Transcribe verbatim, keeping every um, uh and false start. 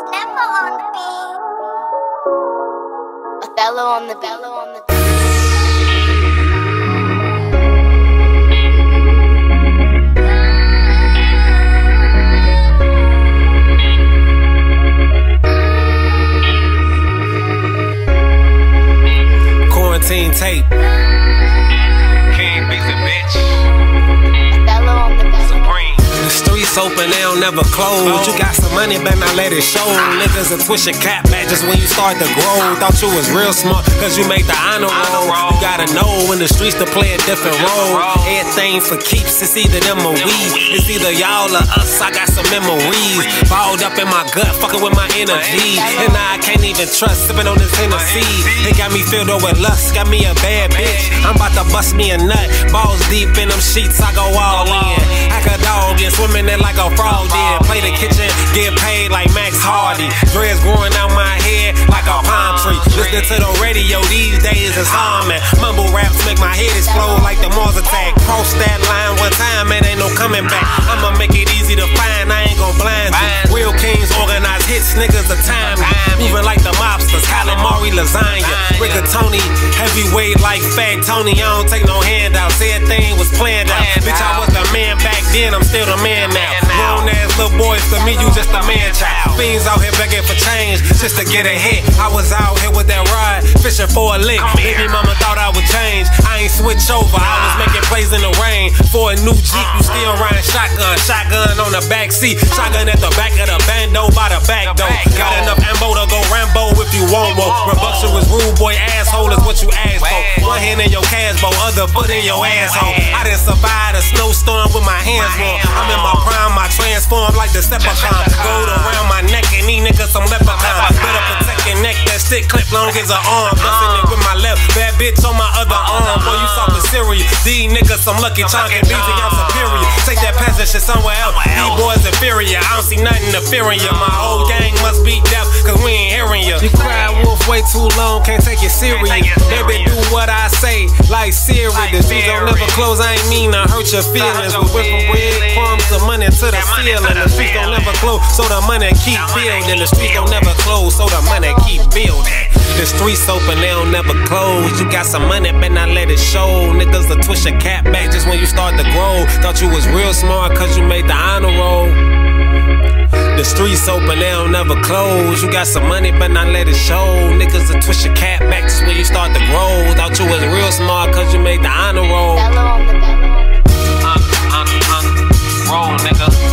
Othello on the beat. Othello on the Othello on the beat. Quarantine tape. King beats it, bitch. Othello on the beat. Supreme. The streets open, they don't never close. You got some money, better not let it show. Niggas will twist your cap back just when you start to grow. Thought you was real smart, cause you made the honor roll. You gotta know in the streets to play a different role. Everything for keeps, it's either them or we. It's either y'all or us, I got some memories. Balled up in my gut, fucking with my energy. And now I can't even trust, sipping on this Tennessee. It got me filled up with lust, got me a bad bitch. I'm about to bust me a nut. Balls deep in them sheets, I go all in. Hack a dog and swimming it like a frog did. Play the kitchen, get paid like Max Hardy. Dreads growing out my head like a palm tree. Listen to the radio these days, it's on, man. Mumble raps make my head explode like the Mars attack. Cross that line one time, man, ain't no coming back. I'ma make it easy to find, I ain't gon' blind you. Real kings organize hits, niggas a time. Moving like the mobsters, calamari lasagna. Rigatoni, heavyweight like Fat Tony. I don't take no handouts, everything was planned out. Bitch, I was the man back then, I'm still the man now. Grown ass little boys, to me, you just a man child. Fiends out here begging for change, just to get a hit. I was out here with that ride, fishing for a lick. Baby mama thought I would change, I ain't switch over. I was making plays in the rain for a new Jeep. You still riding shotgun, shotgun on the back seat. Shotgun at the back of the bando by the back door. Got enough ammo to go Rambo if you want more. Rebuction was rude, boy, asshole is what you asked for. One hand in your cash bowl, other foot in your asshole. I done survived a snowstorm with my hands warm. I'm in my prime, I transform like the Decepticon. Gold around my neck and these niggas some leprechauns. Better protect your neck, that stick clip long as an arm. Bustin' it with my left, bad bitch on my other arm. Boy, you soft and serious. These niggas some lucky chunk and B Z, I'm superior. Take that passage shit somewhere else. These boys inferior, I don't see nothing to fear in you. My whole gang must be deaf, cause we ain't hearing you. You cry wolf way too long, can't take it serious. Baby, do what I say, like Siri. The streets don't never close, I ain't mean to hurt your feelings. We went from bread crumbs to money to the ceiling. The streets don't never close, so the money keep building. The streets don't never close, so the money keep building. The streets open, they don't never close. You got some money, better not let it show. Niggas will twist your cap back just when you start to grow. Thought you was real smart cause you made the honor roll. The streets open, they don't never close. You got some money, but not let it show. Niggas will twist your cap back just when you start to grow. Thought you was real smart cause you made the honor roll. Othello on the Othello on the beat. Uh, uh, uh, roll, nigga.